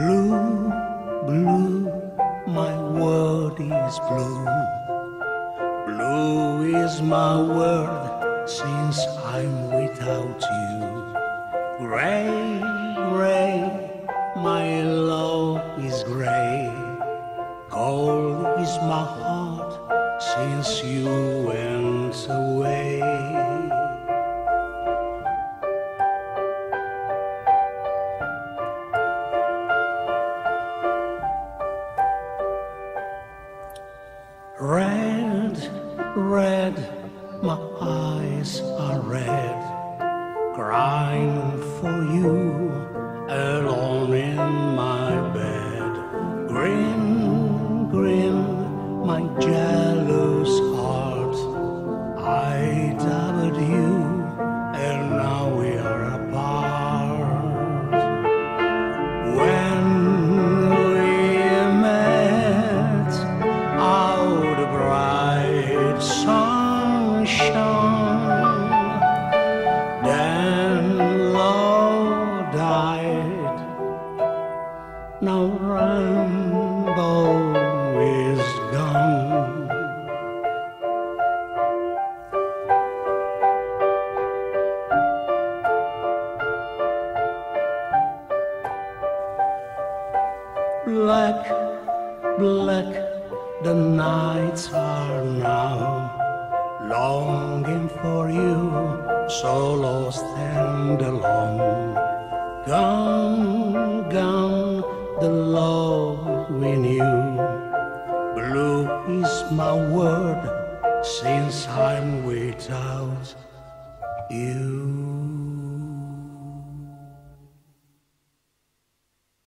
Blue, blue, my world is blue. Blue is my world since I'm without you. Gray, gray, my love is gray. Cold is my heart since you went away. Red, red, my eyes are red, crying for you, alone in my bed. Green, green, my jealous heart, I doubted you, and now we are apart. When sunshine, then love died. Now rainbow is gone. Black, black, the nights are now, longing for you, so lost and alone. Gone, gone, the love we knew. Blue is my word since I'm without you.